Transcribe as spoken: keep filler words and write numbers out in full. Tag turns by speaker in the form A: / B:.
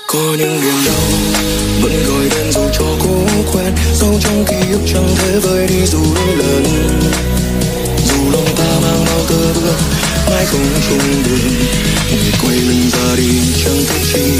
A: Có những niềm đau vẫn gọi tên dù cho cố quen, sâu trong ký ức chẳng thể vơi đi dù đôi lần. Dù lòng ta mang bao tơ vương mãi không chung đường, người quay lưng ra đi chẳng thích chi.